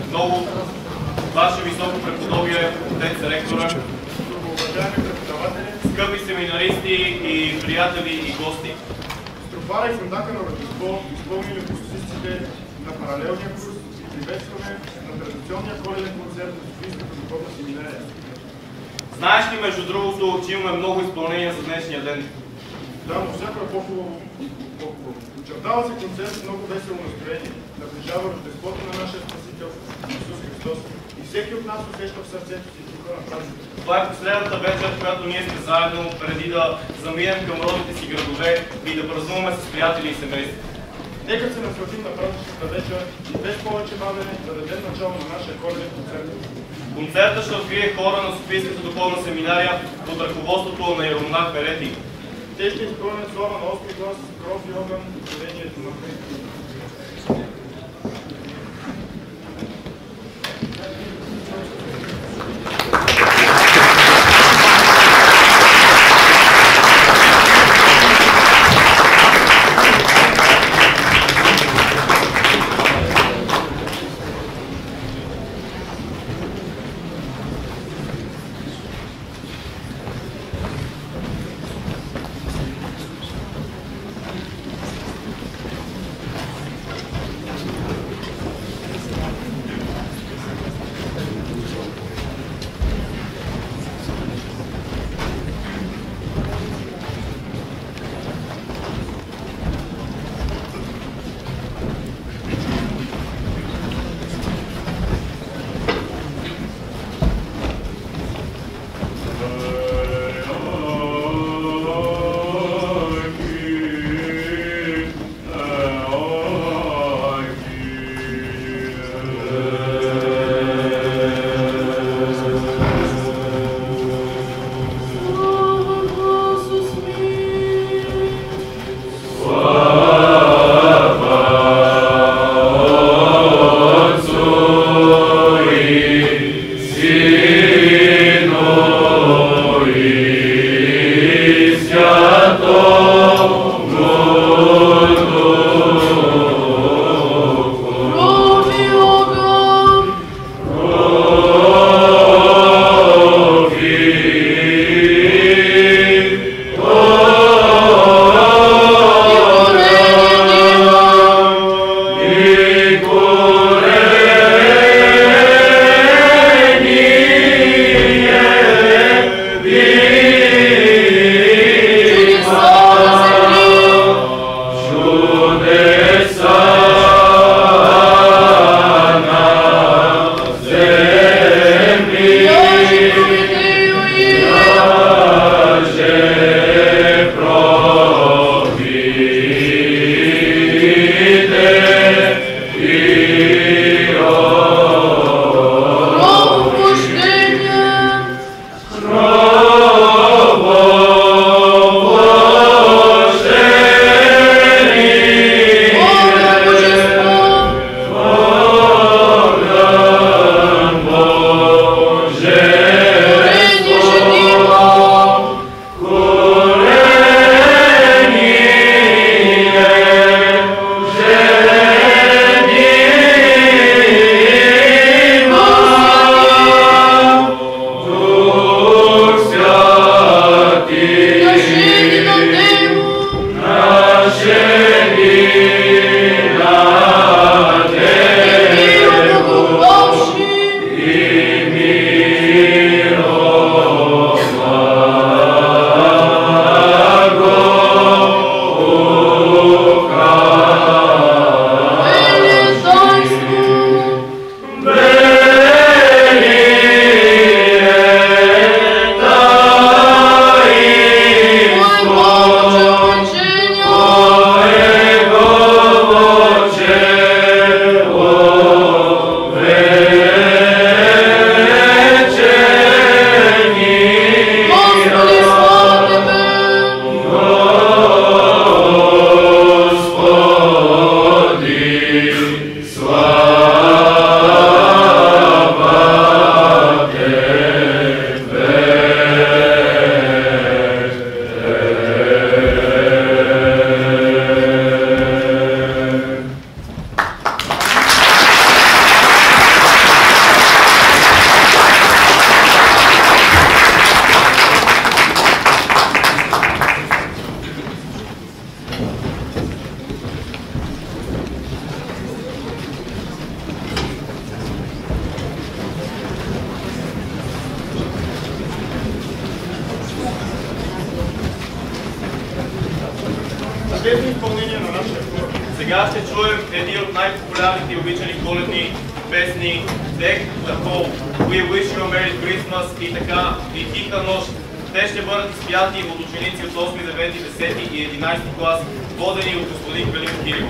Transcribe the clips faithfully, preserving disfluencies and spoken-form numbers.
много ваше високо преподобие, отец ректора, уважаеми преподаватели, скъпи семинаристи и приятели и гости. Строфара и фрондака на Рождество, изпълнили курсистите на паралелния курс и приветстваме на традиционния коледен концерт на Софийската духовна семинария. Знаеш ли, между другото, че имаме много изпълнения за днешния ден? Да, но всяко е по-хубаво. Очертава се концерт с много весело настроение, наближава Рождеството на нашия Спасител Исус Христос и всеки от нас усеща в сърцето си духа на празника. Това е последната вечер, в която ние сме заедно, преди да заминем към родните си градове и да празнуваме с приятели и семейства. Нека се насладим на празничната вечер и без повече бавене да дадем начало на нашия коледен концерт. Концертът ще открие хора на Софийската духовна семинария под ръководството на иеромонах Перети. Те ще изпълнят слава на осми глас, кров и огън и творението на Христос. честно изпълнение на нашия хора. Сега ще чуем едни от най-популярните и обичани коледни песни Deck the Hall, We Wish You a Merry Christmas и така, и Тиха нощ. Те ще бъдат изпяти от ученици от осми, девети, десети и единайсети клас, водени от господин Калин Кирилов.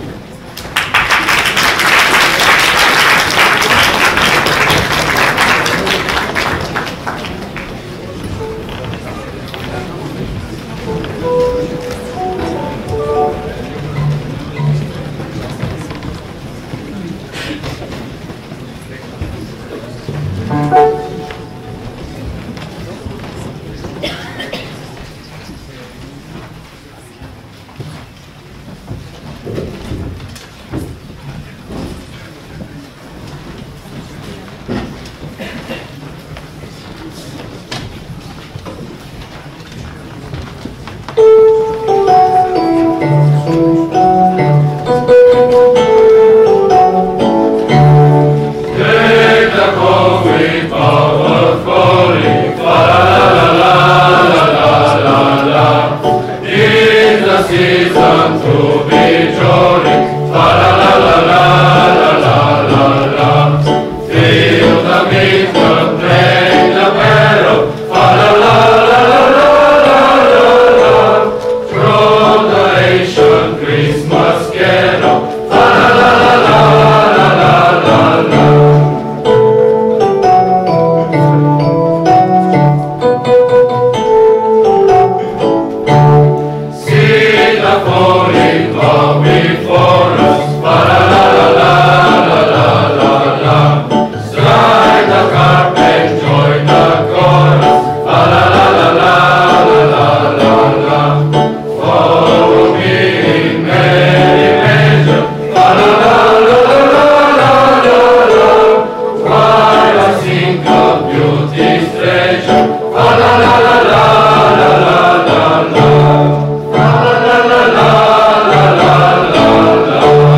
La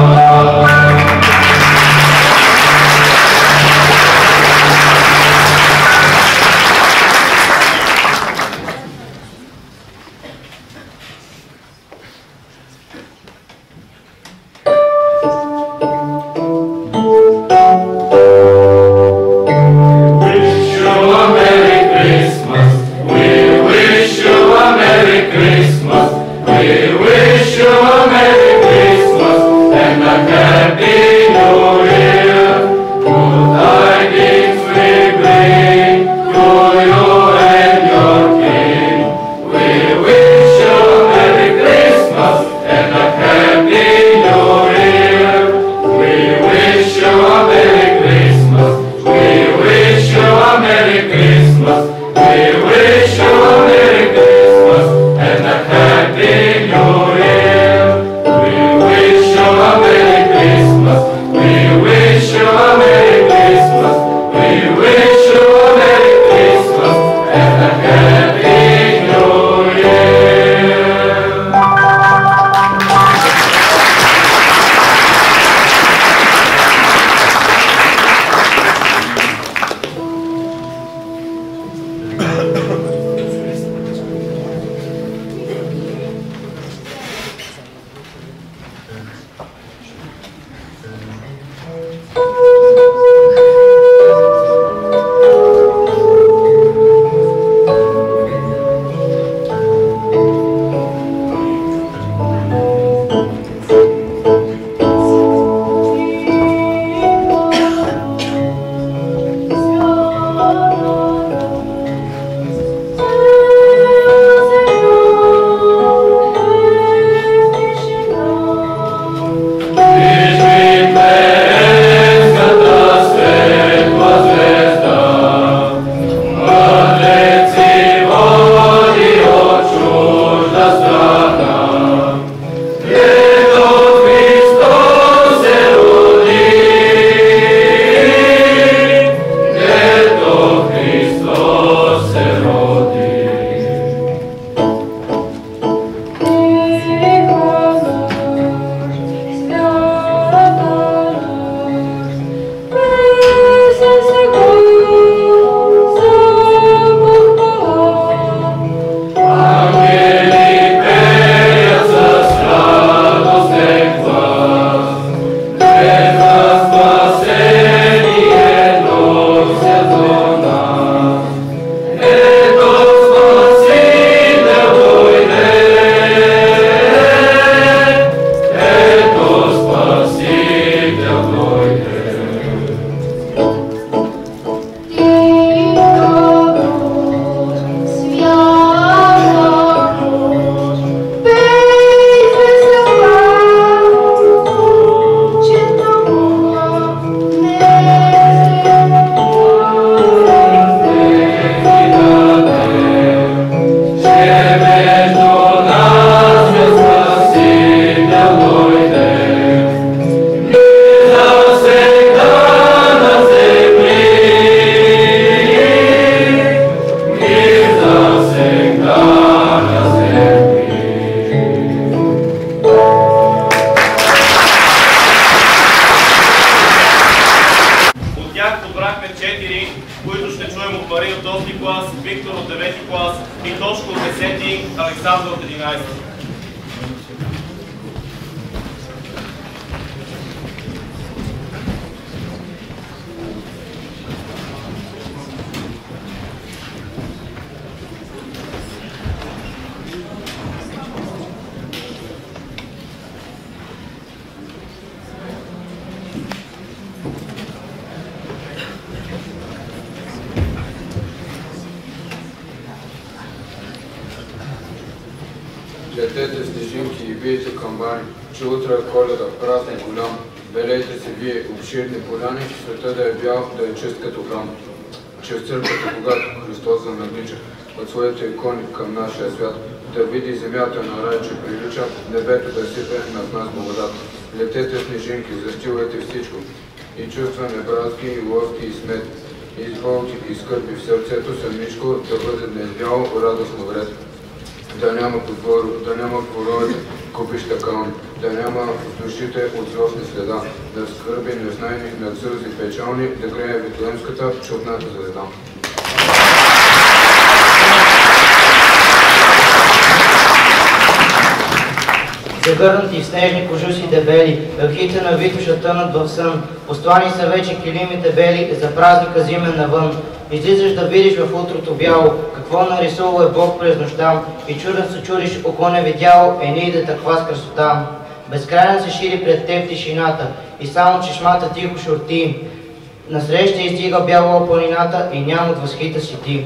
Виктор от девети клас и Тошко от десети, Александър от единайсети. Летете снежинки и виете камбани, че утре е Коледа, празник голям. Белейте се вие, обширни поляни, света да е бял, да е чист като храм. Че в църквата, когато Христос занадлича от своите икони към нашия свят, да види земята на рай, че прилича, небето да сипе над нас благодат. Летете снежинки, застилайте всичко, и чувстваме братски, и ловки, и смет, и болки, и скърби в сърцето самичко, да бъде днес бяло, радостно вред. Да няма подбор, да няма поровете, купища кълни, да няма в душите от злостни следа, да скърби незнайни над сълзи печални, да грее Витлеемската чудната звезда. Загърнати в снежни кожуси дебели, елхите на Витоша тънат в сън, постлани са вече килимите бели, за празника зимен навън. Излизаш да видиш в утрото бяло, какво нарисувал е Бог през нощта, и чуден се чудиш, око не видяло, е не иде таква с красота. Безкрайна се шири пред теб тишината, и само чешмата тихо шурти. Насреща издига бяло планината, и няма от възхита си ти.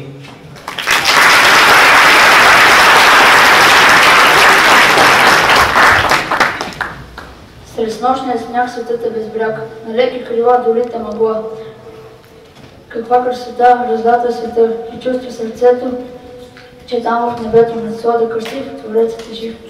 Сред нощния сняг светът е без бряг, на леки крила долита мъгла. Каква красота раздата света и чувства сърцето, че там в небето над свода красив Творецът е жив.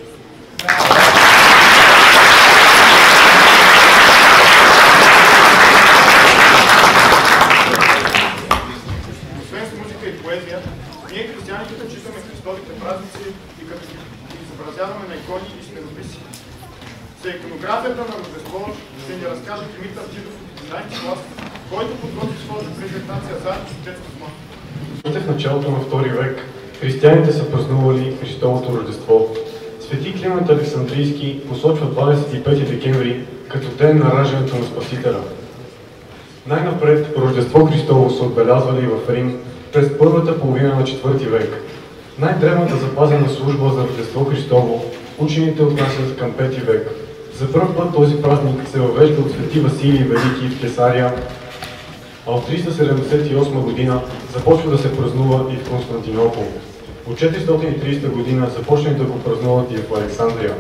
Освен с музика и поезия, ние християните почитаме Христовите празници и като ги изобразяваме на икони и сменописи. За иконографията на Рождество ще ни разкаже Димитър Титов от единайсети клас, който подготви своята презентация заедно с детска зма. Още в началото на втори век християните са празнували Христовото Рождество. Свети Климент Александрийски посочва двадесет и пети декември като ден на раждането на Спасителя. Най-напред Рождество Христово са отбелязвали в Рим през първата половина на четвърти век. Най-древната запазена служба за Рождество Христово учените отнасят към пети век. За първ път този празник се въвежда от свети Василий Велики в Кесария, а от триста седемдесет и осма година започва да се празнува и в Константинопол. От четиристотин и тридесета година започнали да го празнуват и в Александрия.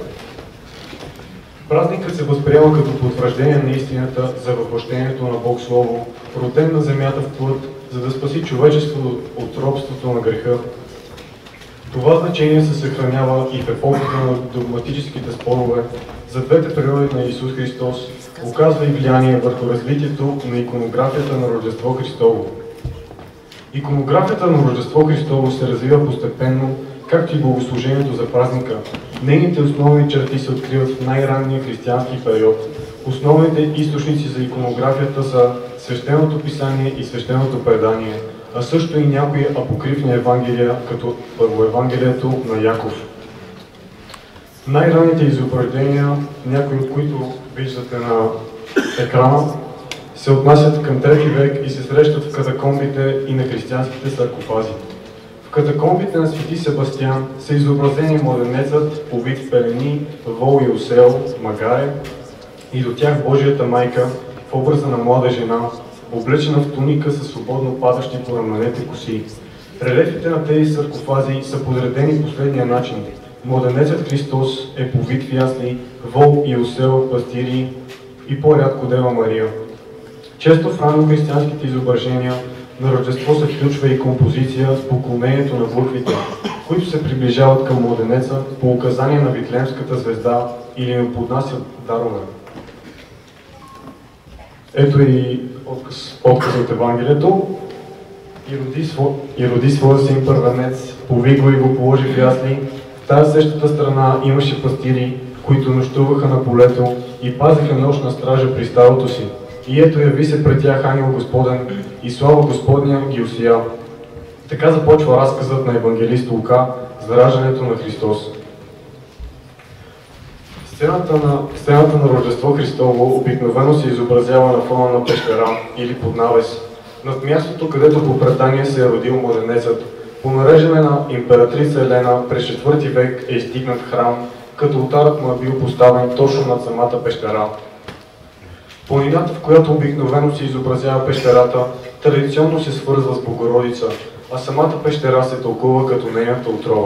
Празникът се възприема като потвърждение на истината за въплъщението на Бог Слово, роден на земята в плът, за да спаси човечеството от робството на греха. Това значение се съхранява и в епохата на догматическите спорове за двете природи на Исус Христос, оказва и влияние върху развитието на иконографията на Рождество Христово. Иконографията на Рождество Христово се развива постепенно, както и богослужението за празника. Нейните основни черти се откриват в най-ранния християнски период. Основните източници за иконографията са Свещеното писание и Свещеното предание, а също и някои апокрифни евангелия, като Първоевангелието на Яков. Най-ранните изображения, някои от които виждате на екрана, се отнасят към трети век и се срещат в катакомбите и на християнските саркофази. В катакомбите на Свети Себастиян са изобразени младенецът, повит в пелени, вол и осел, магаре, и до тях Божията майка в образа на млада жена, облечена в туника със свободно падащи по раменете коси. Релефите на тези саркофази са подредени последния начин. Младенецът Христос е повит в ясли, вол и осел, пастири и по-рядко Дева Мария. Често в раннохристиянските изображения на Рождество се включва и композиция с поклонението на върхвите, които се приближават към младенеца по указание на Витлеемската звезда или му поднасят дарове. Ето и отказ, отказ от Евангелието. И роди, сво, и роди своя син първенец, пови го и го положи в ясли. В тази същата страна имаше пастири, които нощуваха на полето и пазиха нощна стража при стадото си. И ето яви се пред тях ангел Господен и слава Господня ги осия. Така започва разказът на евангелист Лука за раждането на Христос. Сцената на, сцената на Рождество Христово обикновено се изобразява на фона на пещера или под навес, над мястото, където по предание се е родил младенецът. По нареждане на императрица Елена през четвърти век е издигнат храм, като олтарът му е бил поставен точно над самата пещера. Планината, в която обикновено се изобразява пещерата, традиционно се свързва с Богородица, а самата пещера се тълкува като нейната отрова.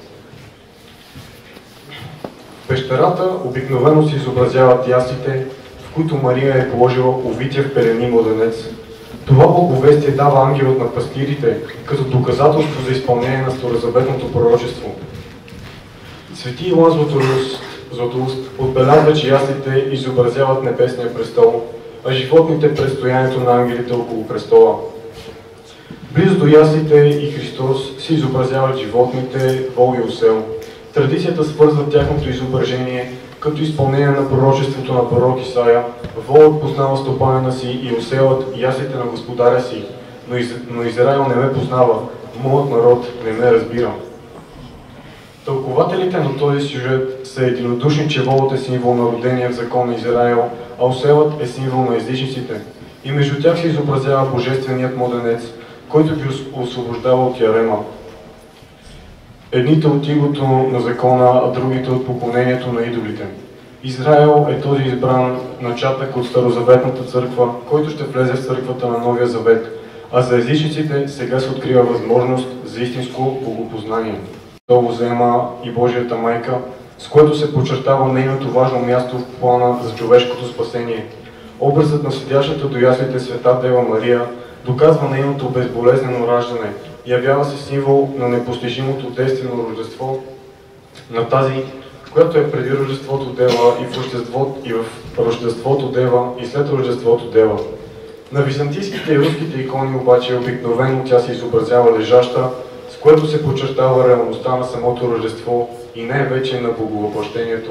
В пещерата обикновено се изобразяват яслите, в които Мария е положила увития в пелени младенец. Това благовестие дава ангелът на пастирите, като доказателство за изпълнение на старозаветното пророчество. Свети Иоанн Златоуст отбелязва, че яслите изобразяват небесния престол, а животните предстоянието на ангелите около престола. Близо до яслите и Христос се изобразяват животните, вол и осел. Традицията свързва тяхното изображение като изпълнение на пророчеството на пророк Исаия. Волът познава стопанина си и оселът яслите на господаря си, но, из... но Израил не ме познава, моят народ не ме разбира. Тълкователите на този сюжет са единодушни, че волът е символ на родения в закон на Израил, а оселът е символ на езичниците. И между тях се изобразява божественият младенец, който ги освобождава от ярема. Едните от игото на закона, а другите от поклонението на идолите. Израел е този избран начатък от Старозаветната църква, който ще влезе в църквата на Новия Завет, а за езичниците сега се открива възможност за истинско богопознание. Това заема и Божията майка, с което се подчертава нейното важно място в плана за човешкото спасение. Образът на седящата до яслите света Дева Мария доказва нейното безболезнено раждане, явява се символ на непостижимото действено рождество на тази, която е преди Рождеството Дева и в Рождеството, и в Рождеството Дева и след Рождеството Дева. На византийските и руските икони обаче обикновено тя се изобразява лежаща, с което се подчертава реалността на самото Рождество и най-вече на Боговъплъщението.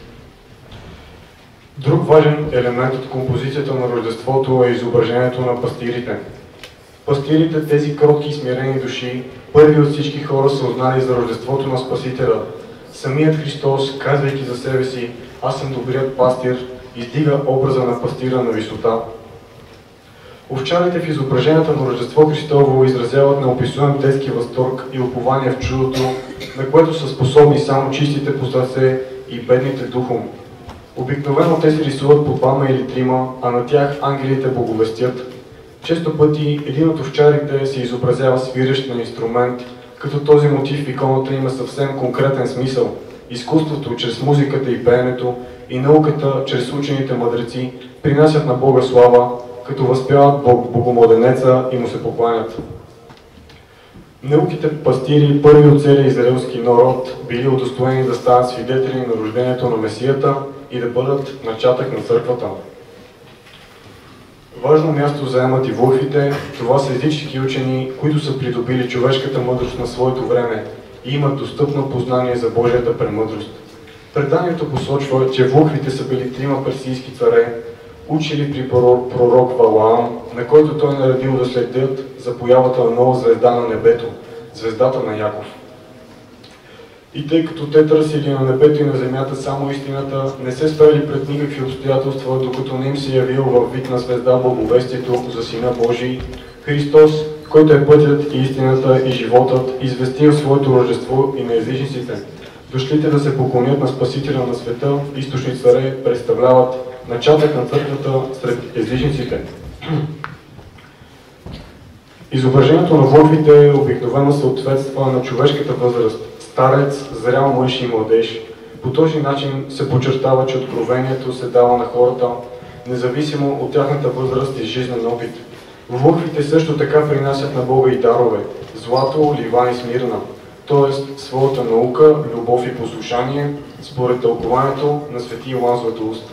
Друг важен елемент от композицията на Рождеството е изображението на пастирите. Пастирите, тези кротки и смирени души, първи от всички хора са узнали за Рождеството на Спасителя. Самият Христос, казвайки за себе си, аз съм добрият пастир, издига образа на пастира на висота. Овчарите в изображенията на Рождество Христово изразяват неописуем детски възторг и упование в чудото, на което са способни само чистите по сърце и бедните духом. Обикновено те се рисуват по двама или трима, а на тях ангелите боговестят. Често пъти един от овчарите се изобразява свирещ на инструмент, като този мотив в иконата има съвсем конкретен смисъл. Изкуството чрез музиката и пеенето и науката чрез учените мъдреци принасят на Бога слава, като възпяват Бог, Богомладенеца и му се покланят. Неуките пастири, първи от целия израелски народ, били удостоени да станат свидетели на рождението на Месията и да бъдат начатък на църквата. Важно място заемат и вълхвите. Това са езически учени, които са придобили човешката мъдрост на своето време и имат достъпно познание за Божията премъдрост. Преданието посочва, че вълхвите са били трима персийски царе, учили при пророк Валаам, на който той наредил да следят за появата на нова звезда на небето, звездата на Яков. И тъй като те търсили на небето и на земята само истината, не се спрели пред никакви обстоятелства, докато не им се явил във вид на звезда благовестието за Сина Божий, Христос, който е пътят и истината и животът, известил своето рождество и на езичниците. Дошлите да се поклонят на Спасителя на света, източни царе, представляват начатък на църквата сред езичниците. Изображението на вълхвите обикновено съответства на човешката възраст. Старец, зрял мъж и младеж. По този начин се подчертава, че откровението се дава на хората, независимо от тяхната възраст и жизнен опит. Вълхвите също така принасят на Бога и дарове – злато, ливан и смирна, т.е. своята наука, любов и послушание, според тълкованието на свети Иоанн Златоуст.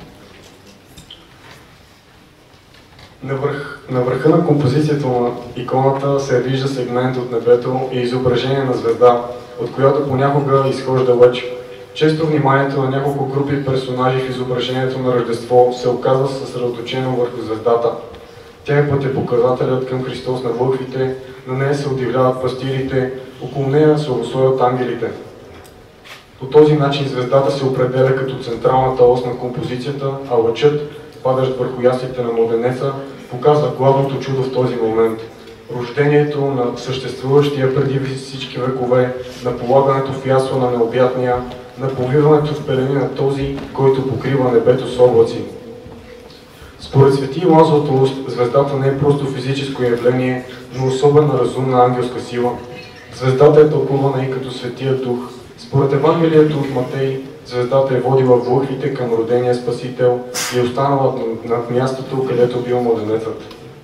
На, върх, на върха на композицията на иконата се вижда сегмент от небето и изображение на звезда, от която понякога изхожда лъч. Често вниманието на няколко групи персонажи в изображението на Рождество се оказва съсредоточено върху звездата. Тя е пътепоказателят към Христос на върхвите, на нея се удивляват пастирите, около нея се обусловят ангелите. По този начин звездата се определя като централната ос на композицията, а лъчът, падащ върху яслите на младенеца, показва главното чудо в този момент. Рождението на съществуващия преди всички векове, на полагането в ясла на необятния, на повиването в пелени на този, който покрива небето с облаци. Според свети Йоан Златоуст, звездата не е просто физическо явление, но особена разумна ангелска сила. Звездата е тълкувана и като Светия Дух. Според Евангелието от Матей, звездата е водила върхвите към родения Спасител и е останала над мястото, където бил младенецът.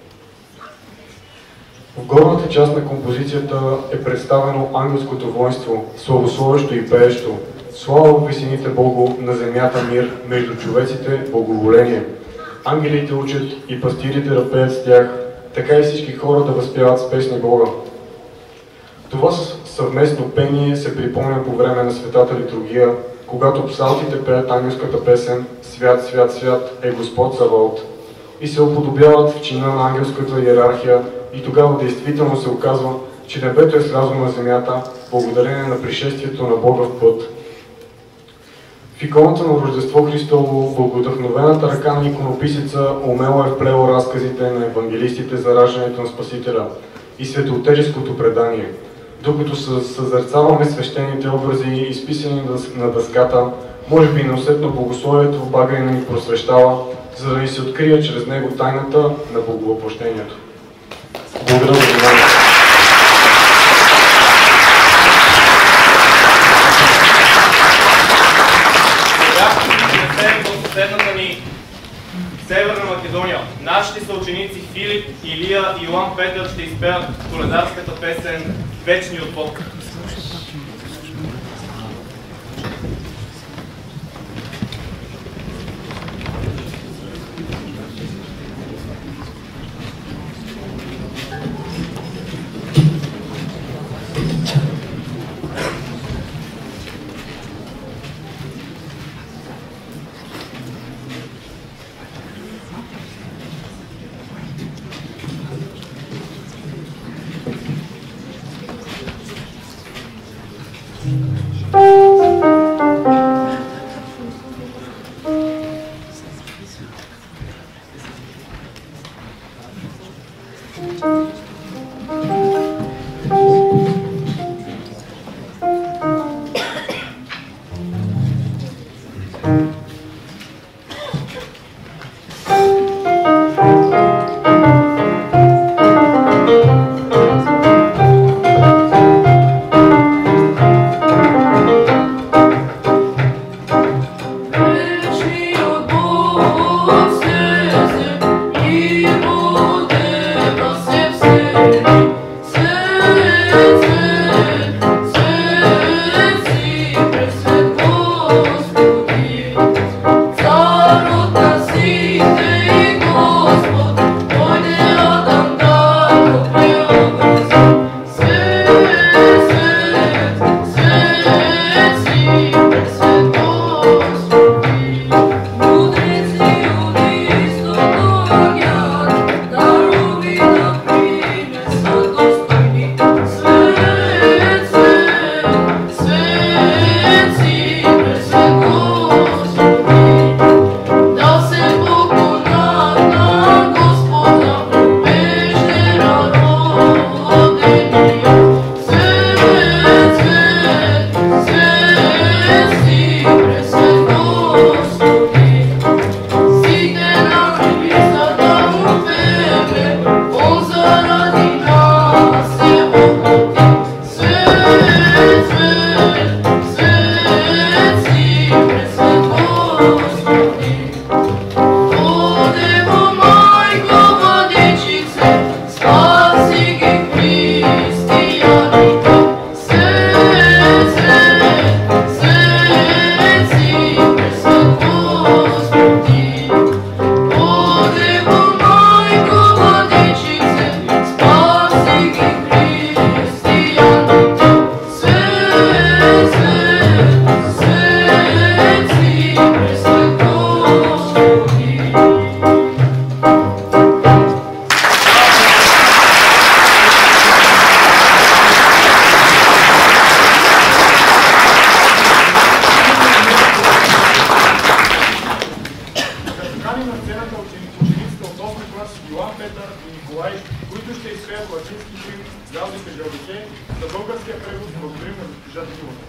В горната част на композицията е представено ангелското воинство, славословещо и пеещо. Слава в висините Богу, на земята мир, между човеците благоволение. Ангелите учат и пастирите да пеят с тях, така и всички хора да възпяват с песни Бога. Това съвместно пение се припомня по време на Светата литургия, когато псалтите пеят ангелската песен «Свят, свят, свят е Господ Саваот» и се уподобяват в чина на ангелската иерархия, и тогава действително се оказва, че небето е слязло на земята, благодарение на пришествието на Бога в път. В иконата на Рождество Христово, благодъхновената ръка на иконописеца умело е вплела разказите на евангелистите за раждането на Спасителя и светоотеческото предание. Докато съзерцаваме свещените образи, изписани на дъската, може би неусетно благословието в багрина ни просвещава, за да ни се открие чрез него тайната на Боговъплъщението. Благодаря за вниманието. Съседната ни Северна Македония. Нашите съученици Филип, Илия и Йоан Петър ще изпеят коледарската песен «Вечни отвод». Você покани на сцената учениците от осми клас Йоан Петър и Николай, които ще изпеят латински химн "Галдите гълдите" за българския превод. Благодарим на госпожа Димова.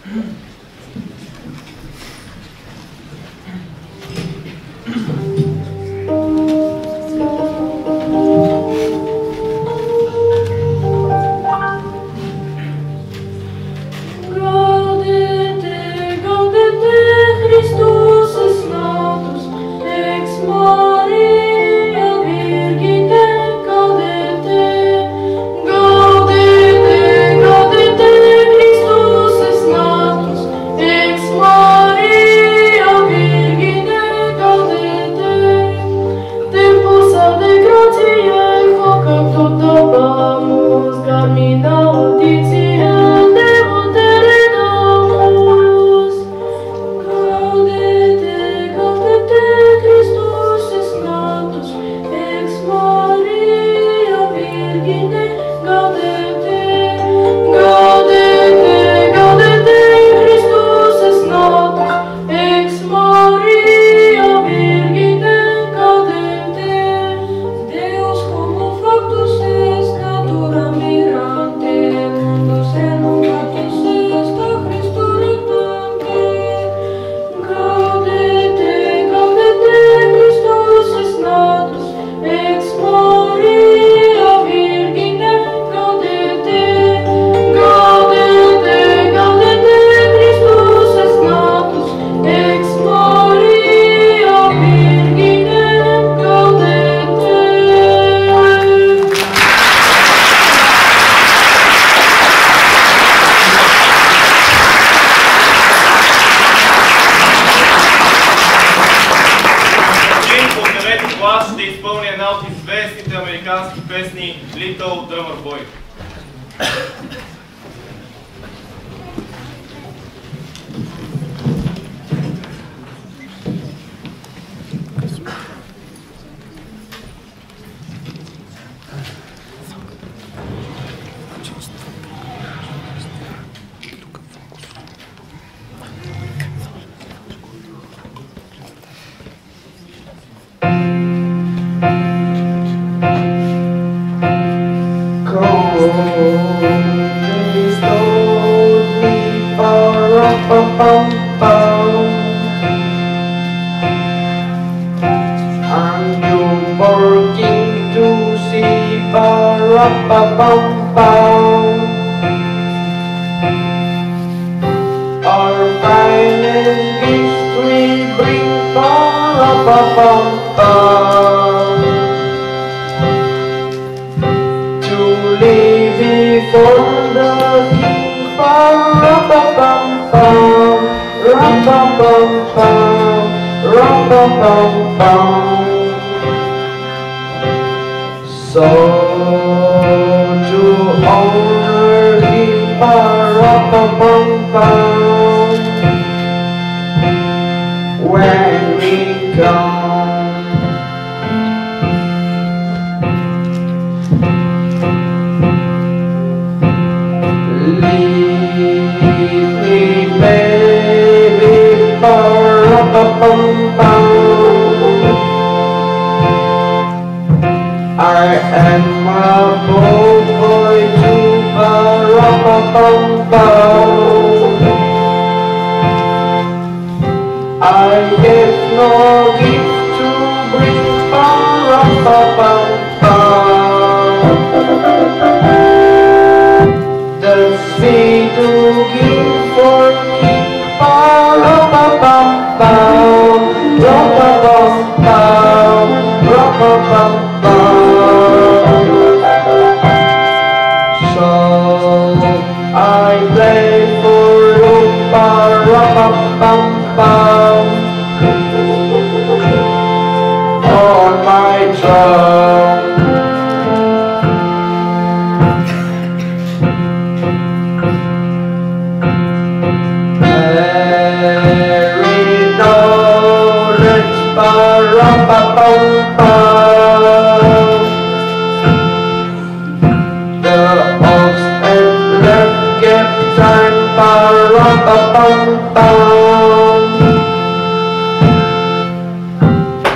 Little Drummer Boy.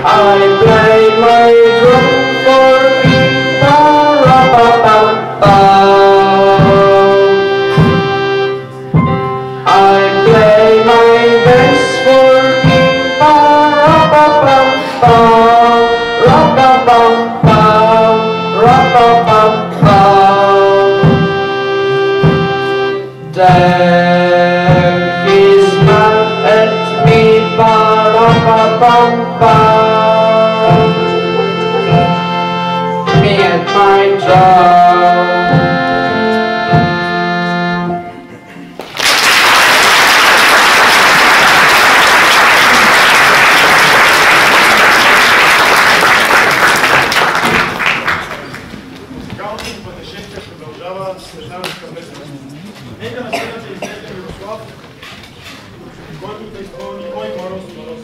I play my drum for I play my bass for Death is mad at me, ba-ra-ba-bum-bum. Me at my drum. Музикалното ни пътешествие продължава след нашата местност. Нека на сцената излезе Мирослав, който да изпълни Ой мороз, мороз.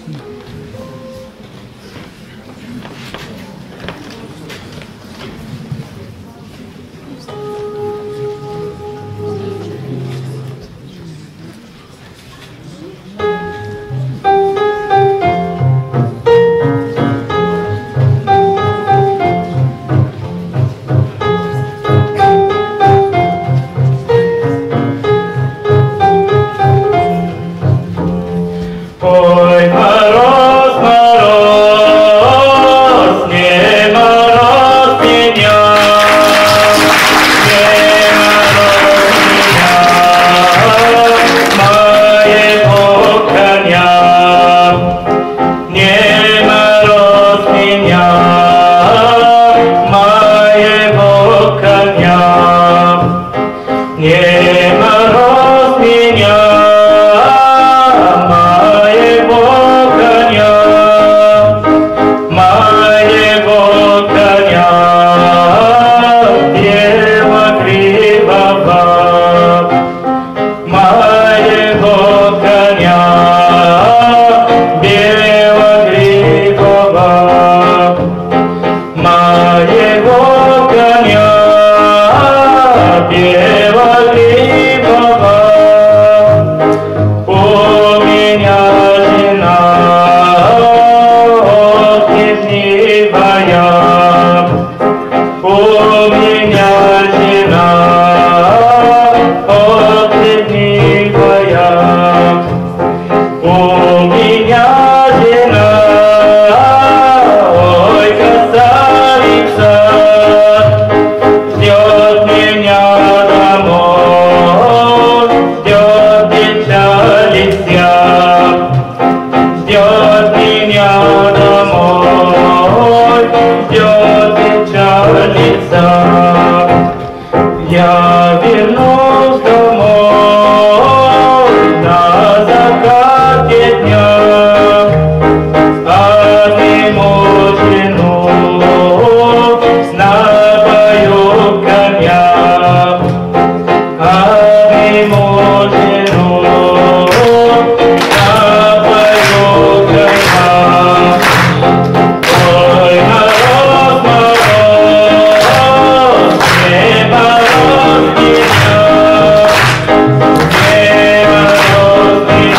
Ой, мороз, мороз, не мороз меня, не мороз меня, моего коня, не мороз меня, моего коня, не мороз меня. Я вернусь домой на закате дня, обниму жену, напою коня, обниму жену, напою коня. Ой, мороз, мороз, не мороз меня, не мороз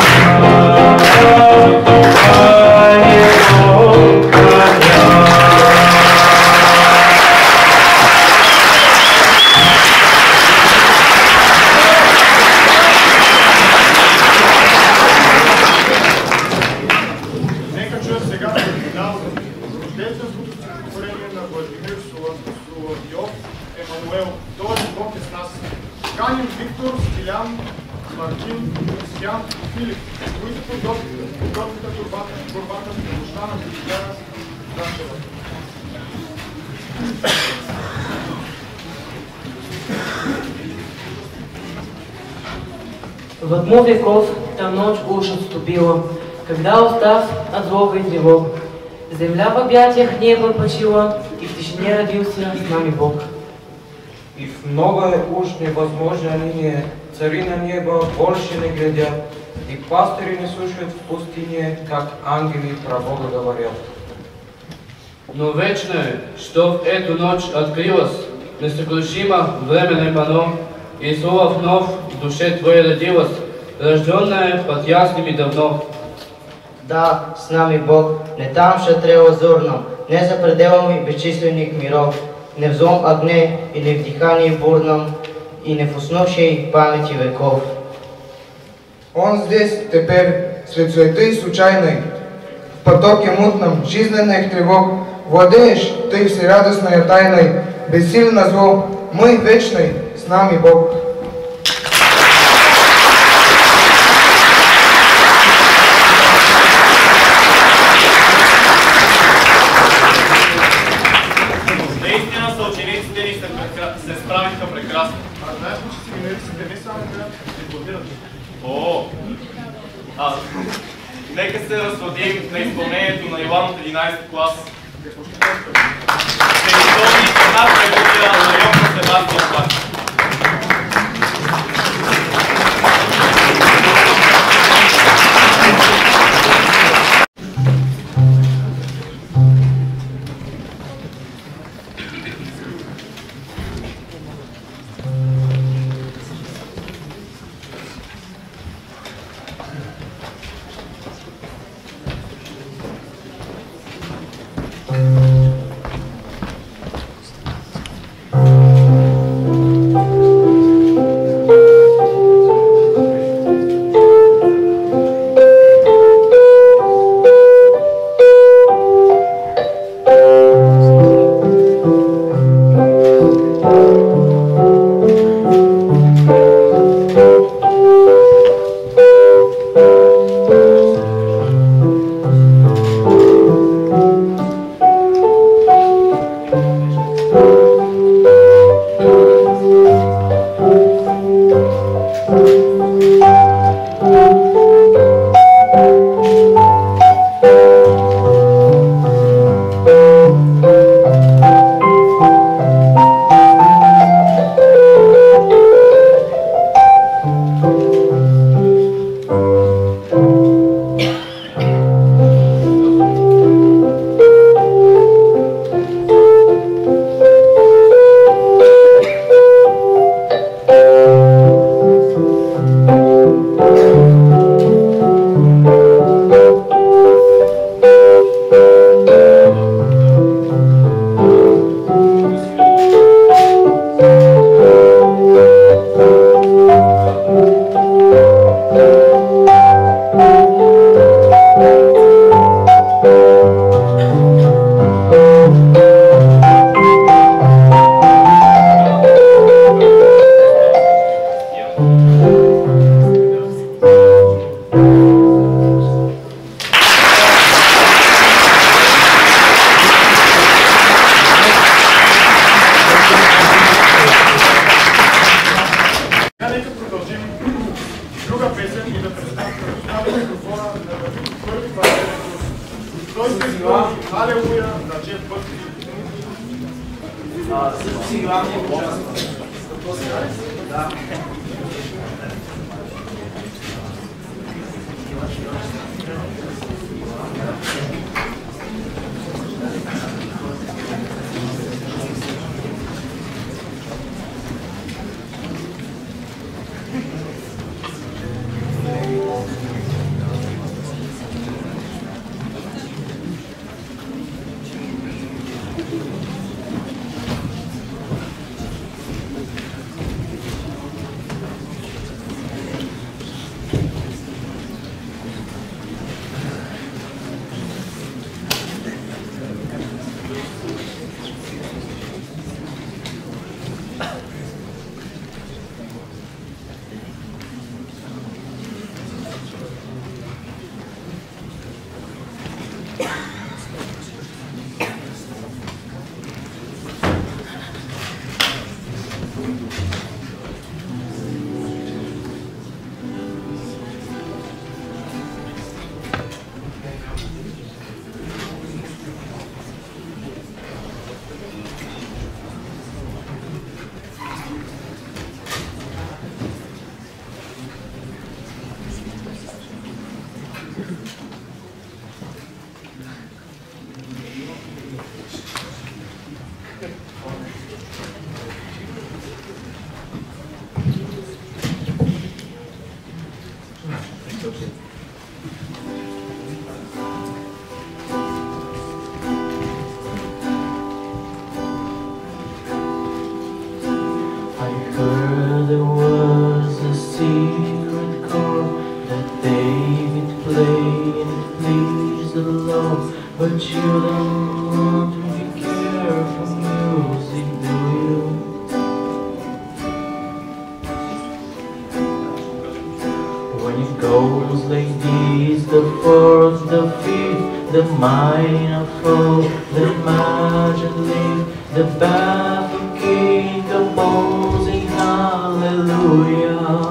меня, Нека чуя сега оригинал, рождественското стихотворение на Владимир Соловйов, Емануел. Този Бог е с нас. Каним Виктор, Стилян, Мартин, Кристиян и Филип, които подготвиха турбата с борбата с помощта на Християна Дашева. Во тьму веков там ночь уж отступила, когда устав от злого и тревог, земля в объятиях неба почила, и в тишине родился с нами Бог. И в многое уж невозможное ныне цари на небо больше не глядят, и пастыри не слушают в пустыне, как ангелы про Бога говорят. Но вечное, что в эту ночь открылось, несокрушимо временное пано, и слово вновь в душе твоей родилось, рожденное под ясными давно. Да, с нами Бог, не там шатре лазурно, не за предела ми безчислених миров, не в злом огне и не в дихании бурном, и не в уснувшей памяти веков. Он здесь, теперь, сред суеты случайной, в потоке мутном, жизненных тревог, владеешь ты всерадостной тайной, бессильно зло, мы вечный, с нами Бог. Наистина съучениците ни се, прекра... се справиха прекрасно. А знаеш ли, че семинаристите не само трябва да дипломират? О, а, нека се разсладим на изпълнението на Иван от единайсети клас. Какво ще кажеш? Ще изпълни една прелюдия на Йохан Себастиан Бах. Алелуя на Джеф Бък. Си главния участник. Да. mighty not fall, the margin leave, the baffled king composing hallelujah.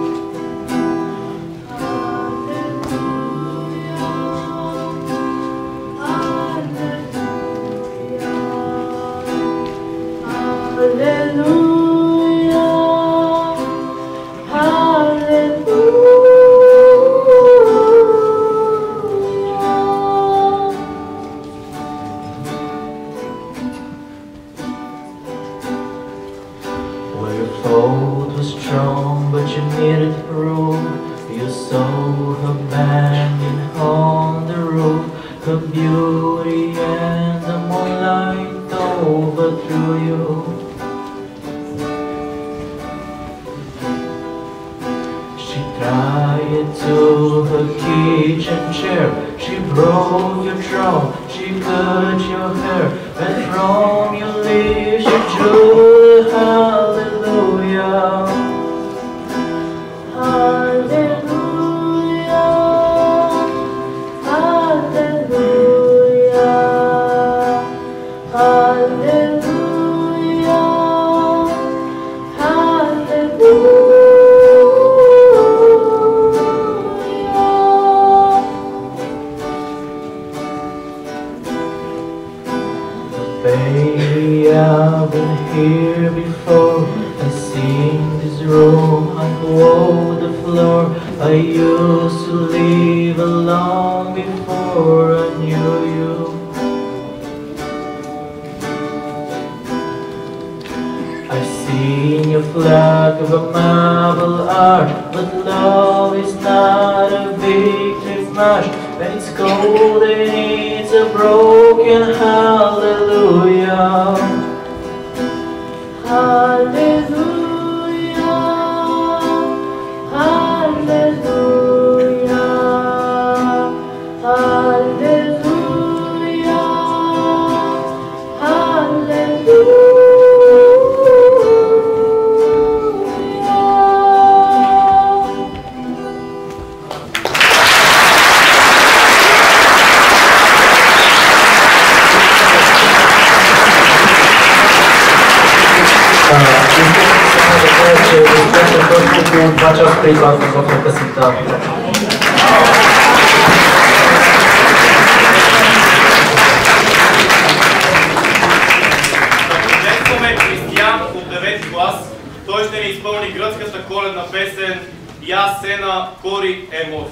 Той ще ни изпълни гръцката коледна песен «Я сена кори емош».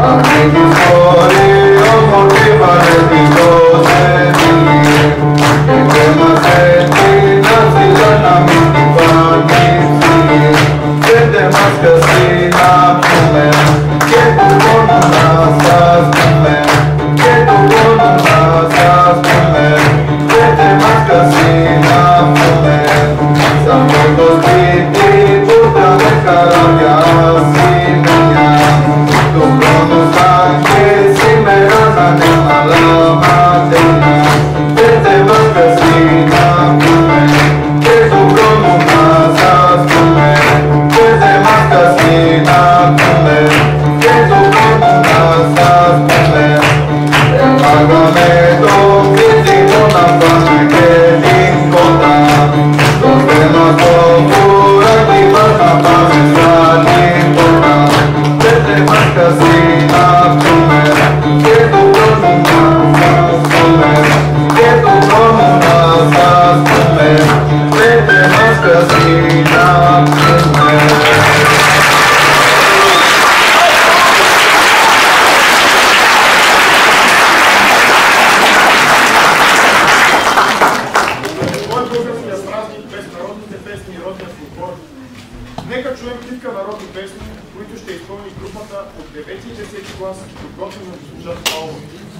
Margarita, спаси нам Кой българския празник без народните песни и родния фолклор? Нека чуем китка народни песни, които ще изпълни групата от девети и десети клас, подготвена от госпожа Павлова.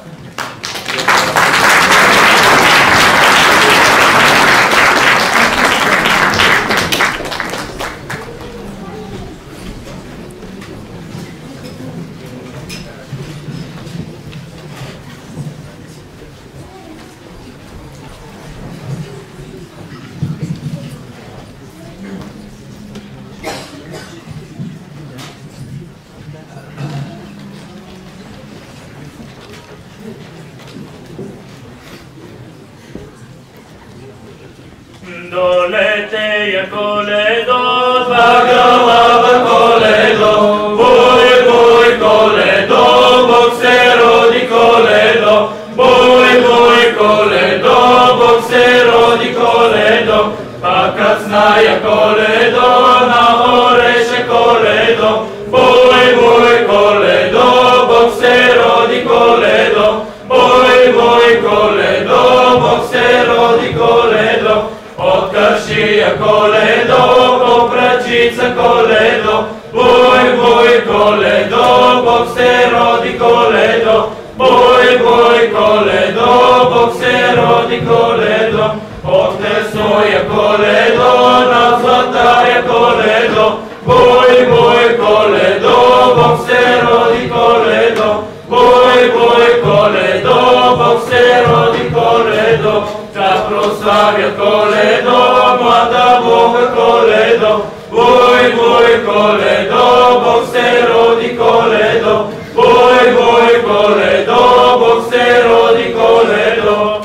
Долете я коледо, два глава коледо, буй, буй, коледо, Бог се роди коледо, буй, буй, коледо, Бог се роди коледо, пакът зная коледо, нагореше коледо, буй, буй, коледо, Бог се роди коледо, буй, буй, коледо, Бог се роди коледо, Откършия коледо, попрачица коледо, буй, буй, коледо, Бог се роди коледо, буй, буй, коледо, Бог се роди коледо, от тесноя коледо, на златая коледо, буй, буй, коледо, Бог се роди коледо, буй, буй, коледо, Бог се роди коледо, да прославя коледо, млада Бога коледо, буй, буй, коледо, Бог се роди коледо, буй, буй, коледо, Бог се роди коледо.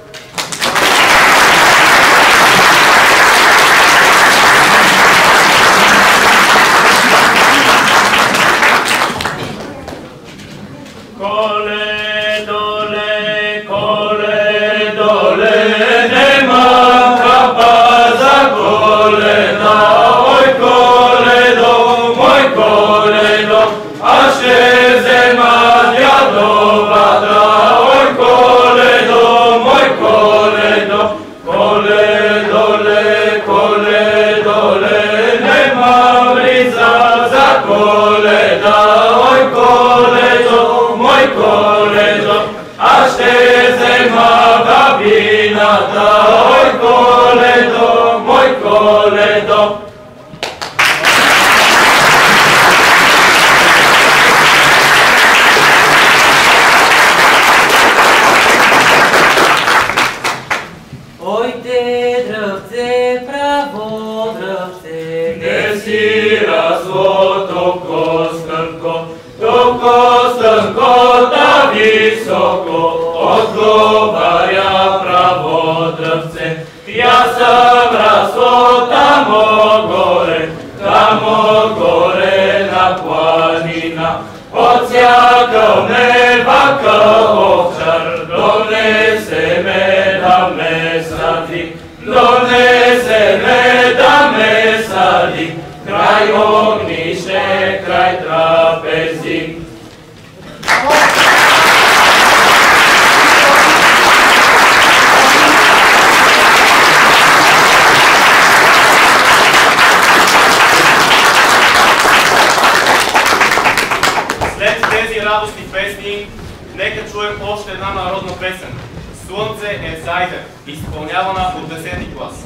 Коледоле, коледоле, нема капа за коледа, ой коледо, мой коледо, а ще взема дядовата, ой коледо, мой коледо, коледоле, коледоле, нема влиза за коледа, ой коледо, мой коледо, а ще взема бабината, ой коледо, мой коледо. Ой, те дръвце, право дръвце, не си разло толко стънко, толко стънко да високо, отговаря право дръвце. Я съм разло тамо горе, тамо горе на планина, от всяка невака овчар, донесе ме да ме сади, донесе ме да ме сади, край огнище, край трапези. След тези радостни песни, нека чуем още една народна песен. Слънце е зайде, изпълнявана от десети клас.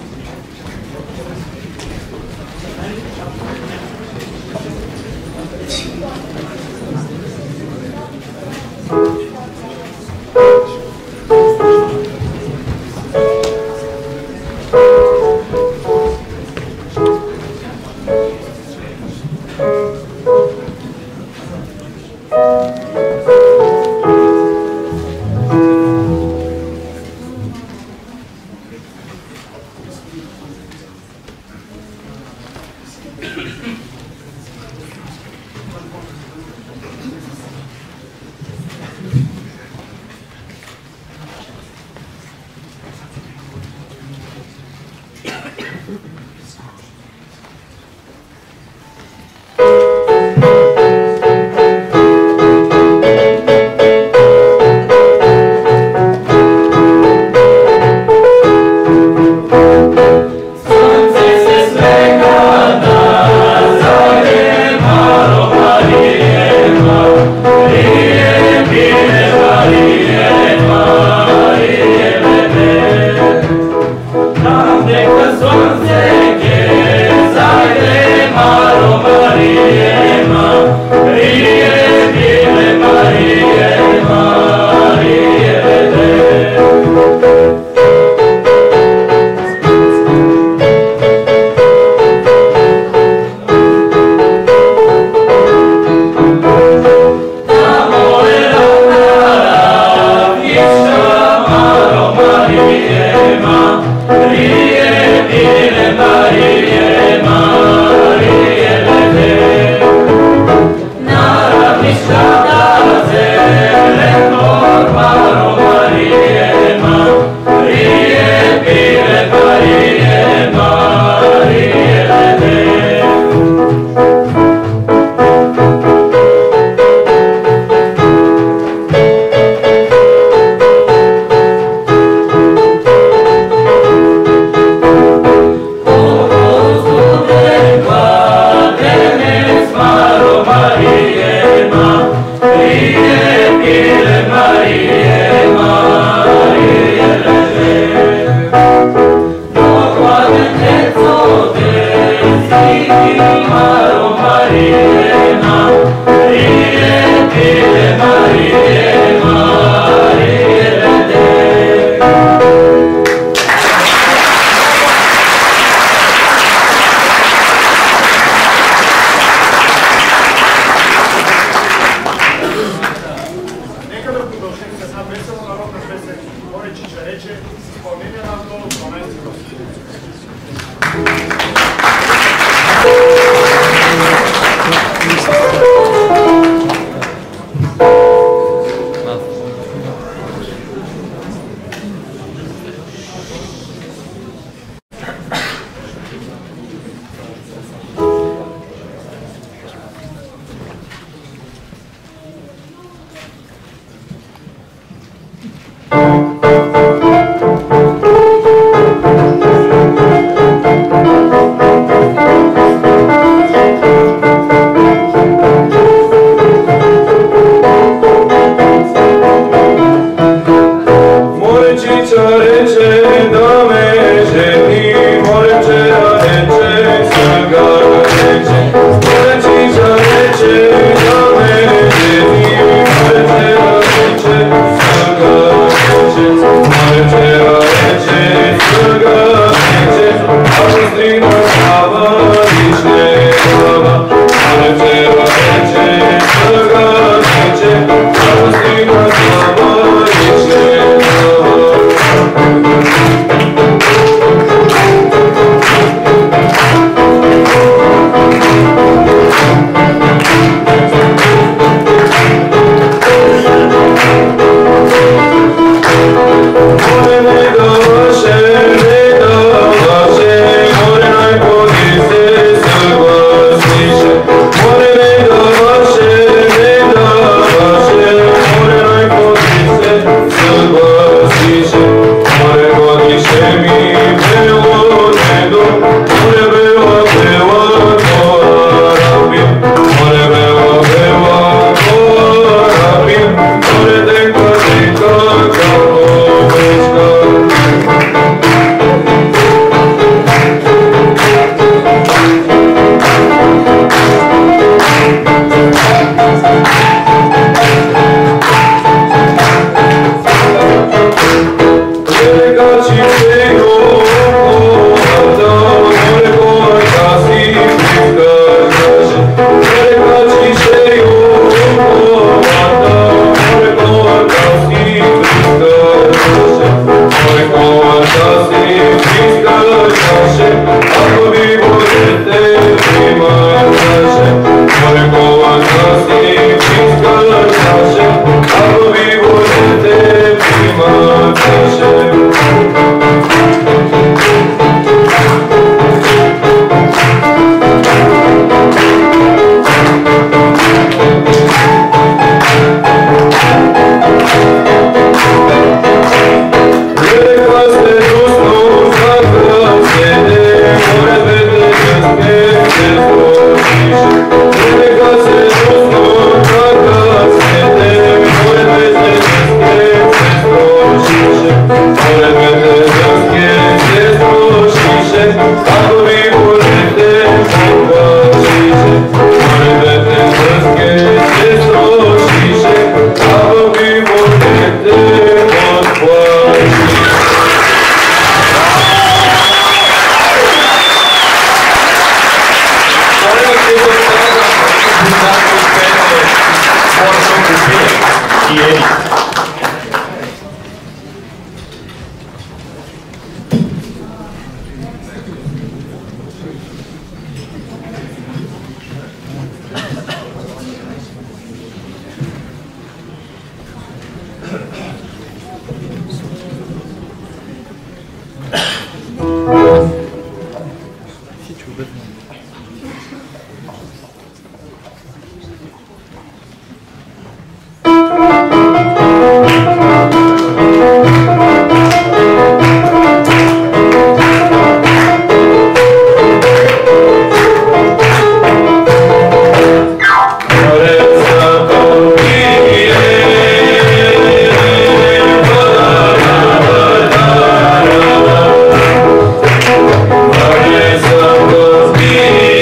Be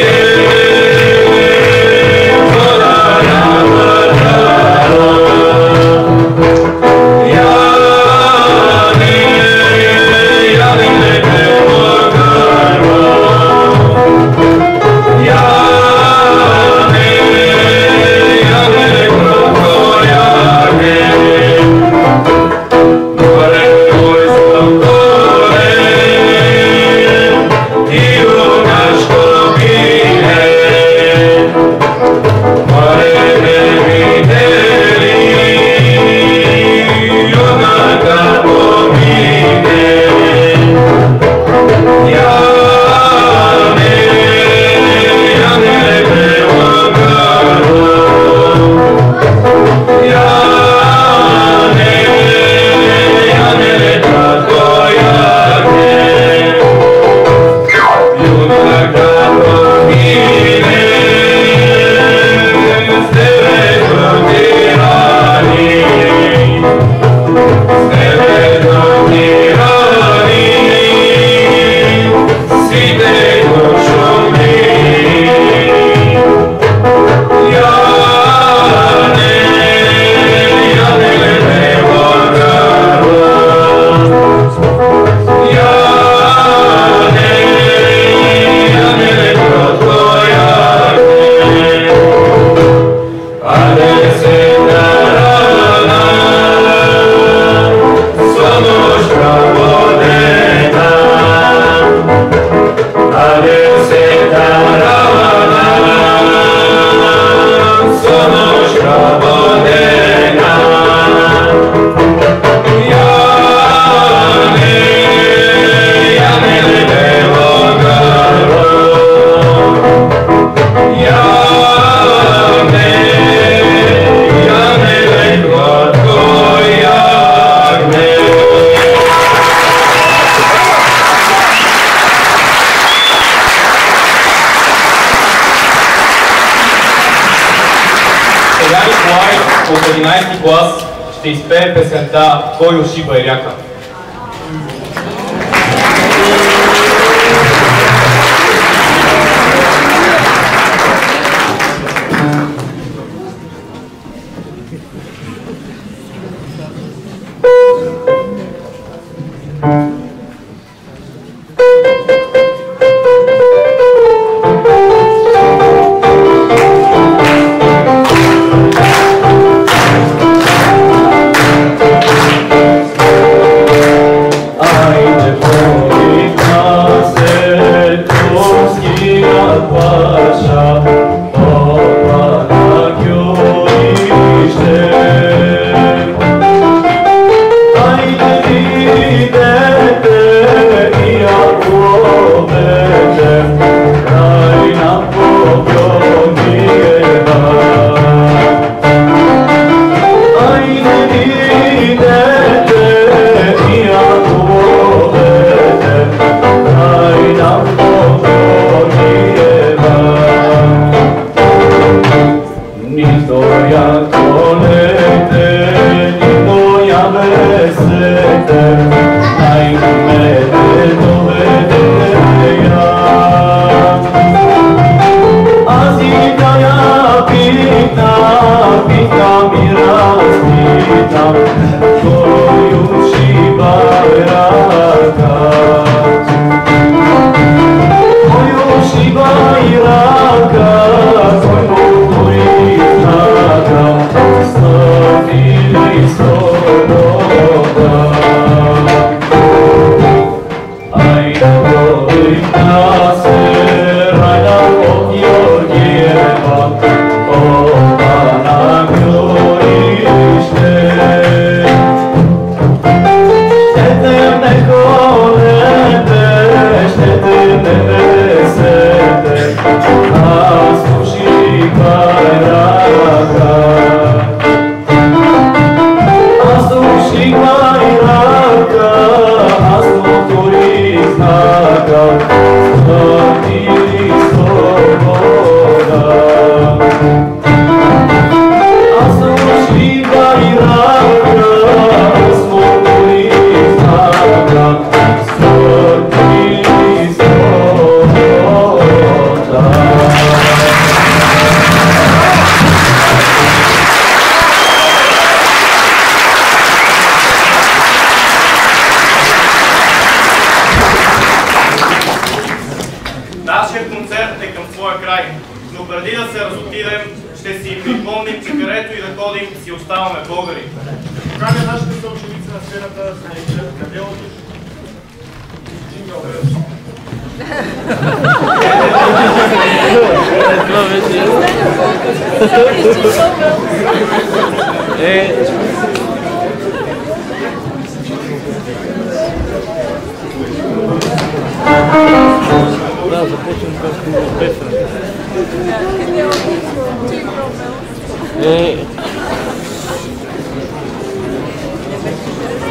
от единайсети клас ще изпее песента "Кой ушиба Иряка".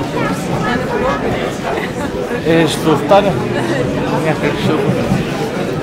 Е, ще остане някак ще...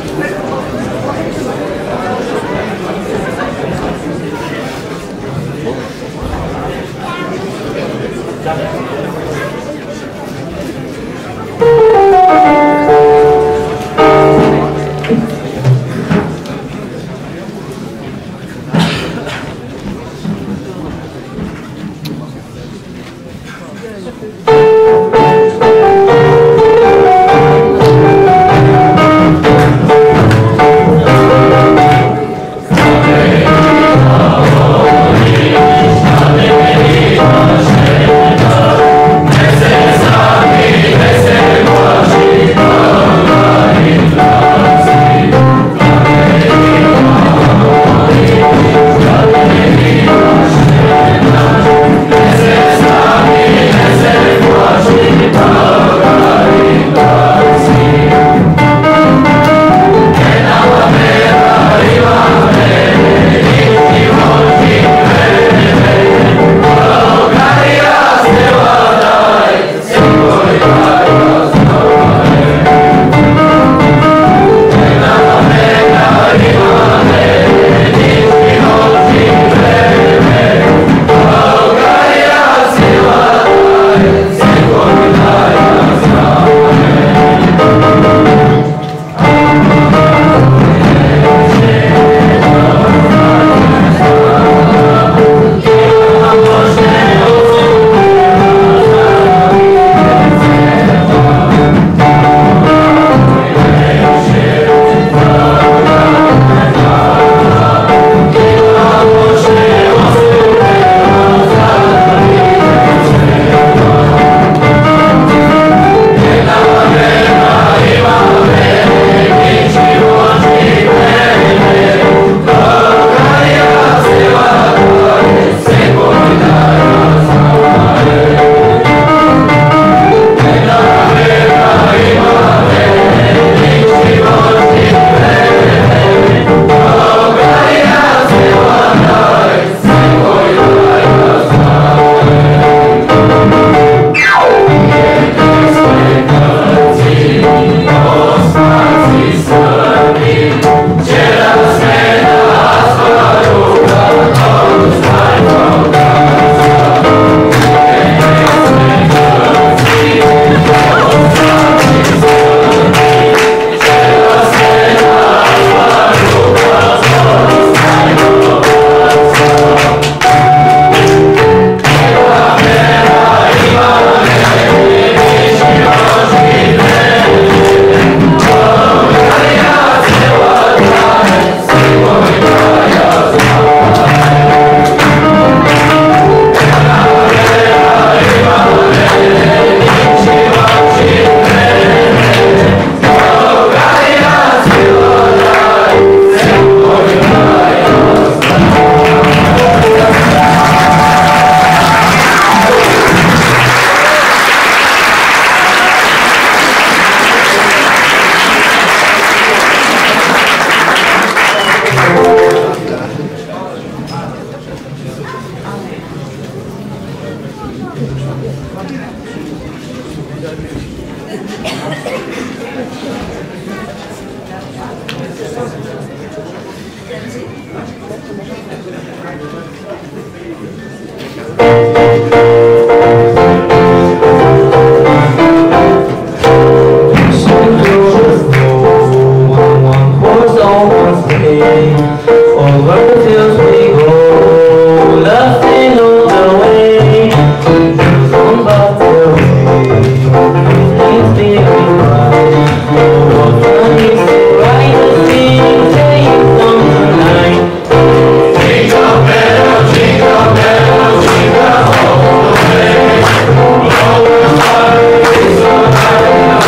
world feels we go, laughing all the way. Shoes on but the way, things make me cry. Oh, what fun is to ride a thing, take on the line. Jingle bell, jingle bell, jingle all the way. Blowing high, so high,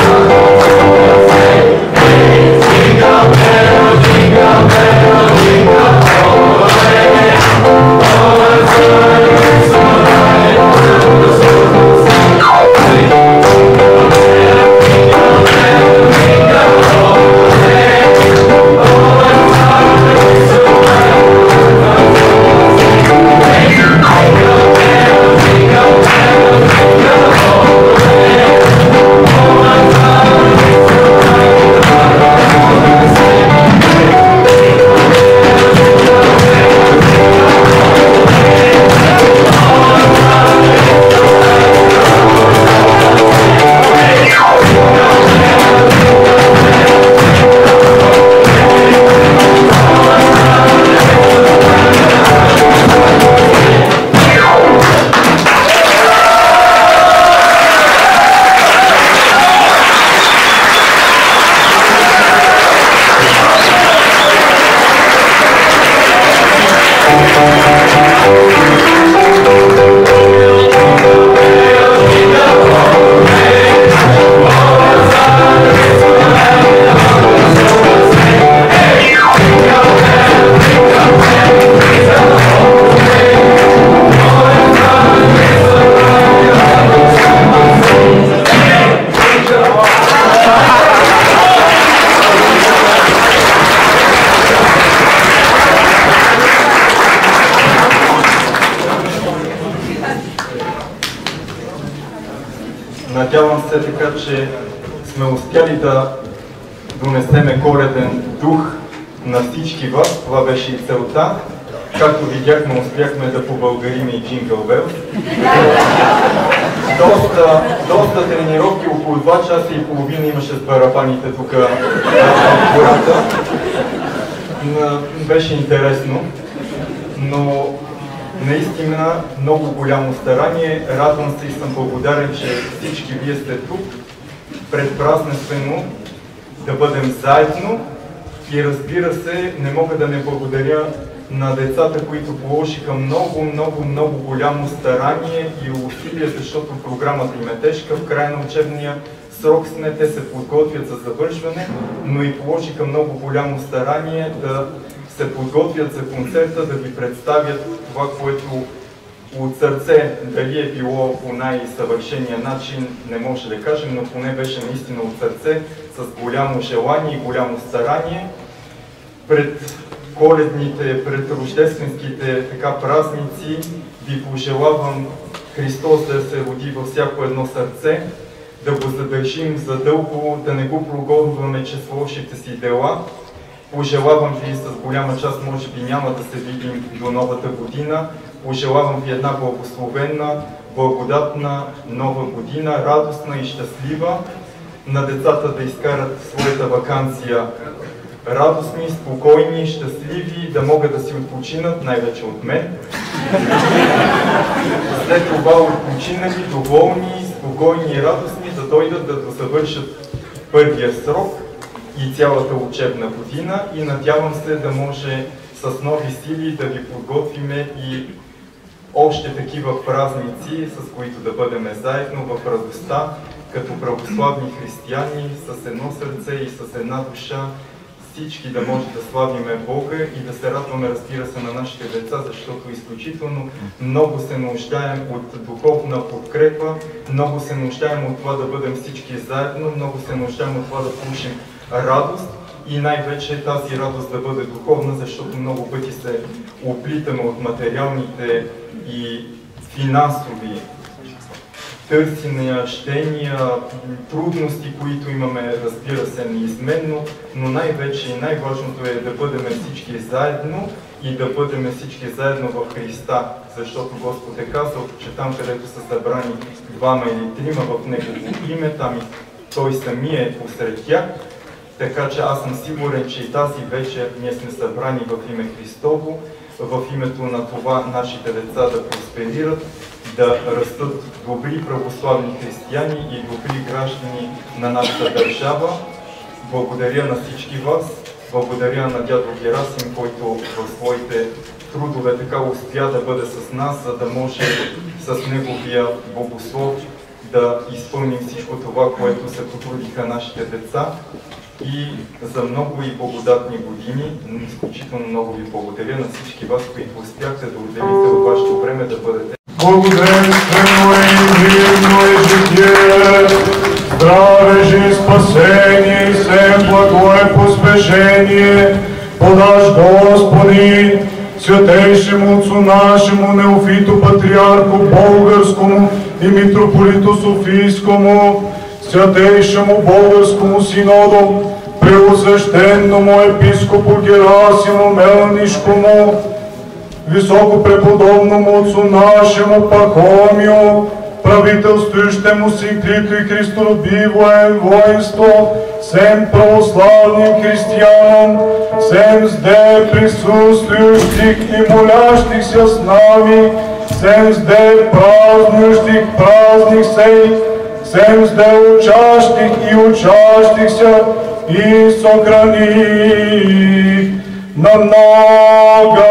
hey, jingle bell, jingle bell, jingle all the way. Blowing high, so high, so high, jingle bell, jingle bell, jingle all the way. Blowing high, so Надявам се така, че сме успяли да донесеме коледен дух на всички вас. Това беше и целта. Както видяхме, успяхме да побългарим и Jingle Bell. Доста, доста тренировки, около два часа и половина имаше с барабаните тук в гората. Беше интересно, но наистина много голямо старание. Радвам се и съм благодарен, че всички вие сте тук, предпразнествено да бъдем заедно. И разбира се, не мога да не благодаря на децата, които положиха много, много, много голямо старание и усилие, защото програмата им е тежка. В края на учебния срок сме, те се подготвят за завършване, но и положиха много голямо старание да се подготвят за концерта, да ви представят това, което от сърце, дали е било по най-съвършения начин, не може да кажем, но поне беше наистина от сърце, с голямо желание и голямо старание. Пред коледните, пред рождественските така празници ви пожелавам Христос да се роди във всяко едно сърце, да го задържим задълго, да не го прогонваме чрез лошите си дела. Пожелавам ви, с голяма част може би няма да се видим до новата година, пожелавам ви една благословена, благодатна нова година, радостна и щастлива, на децата да изкарат своята ваканция радостни, спокойни, щастливи, да могат да си отпочинат, най-вече от мен. След това отпочинали, доволни, спокойни и радостни, да дойдат да дозавършат първия срок и цялата учебна година и надявам се да може с нови сили да ви подготвиме и още такива празници, с които да бъдем заедно в радостта, като православни християни, с едно сърце и с една душа, всички да може да славиме Бога и да се радваме, разбира се, на нашите деца, защото изключително много се нуждаем от духовна подкрепа, много се нуждаем от това да бъдем всички заедно, много се нуждаем от това да получим радост и най-вече тази радост да бъде духовна, защото много пъти се оплитаме от материалните и финансови търсения, щения, трудности, които имаме, разбира се, неизменно, но най-вече и най-важното е да бъдем всички заедно и да бъдем всички заедно в Христа, защото Господ е казал, че там, където са събрани двама или трима в Негово име, там и Той самия е посред тях. Така че аз съм сигурен, че и тази вечер ние сме събрани в име Христово, в името на това нашите деца да просперират, да растат добри православни християни и добри граждани на нашата държава. Благодаря на всички вас, благодаря на дядо Герасим, който в своите трудове така успя да бъде с нас, за да може с неговия богослов да изпълним всичко това, което се потрудиха нашите деца. И за много и благодатни години, изключително много ви благодаря на всички вас, които успяхте да отделите от вашето време да бъдете. Благоденствено и мирно и житие, здраве жи спасение и все благо е поспешение, подаш Господи, святейшему отцу нашему Неофиту Патриарху Българскому и Митрополиту Софийскому, святейшему Българскому синоду, преосвещенному епископу Герасиму Мелнишкому, високопреподобному отцу нашему Пахомию, правителствующему си Крито и Христолюбиво воинство, всем православным християнам, всем зде присутствующих и молящихся с нами, всем зде празднующих праздник сей, всем зде учащих и учащихся, и сохрани на многое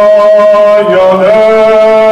лето.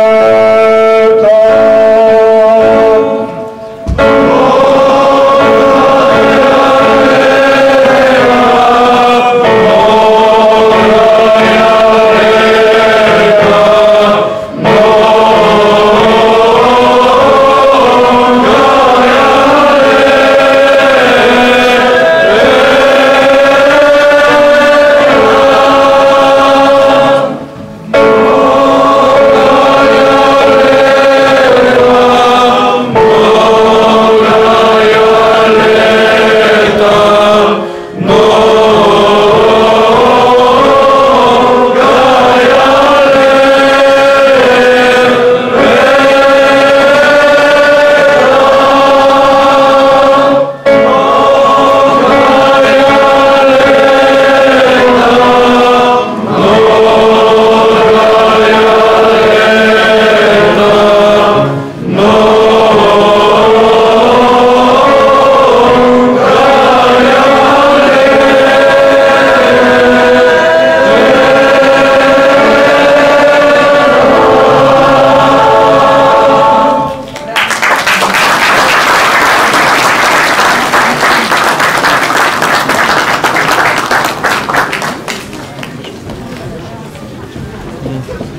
Thank you.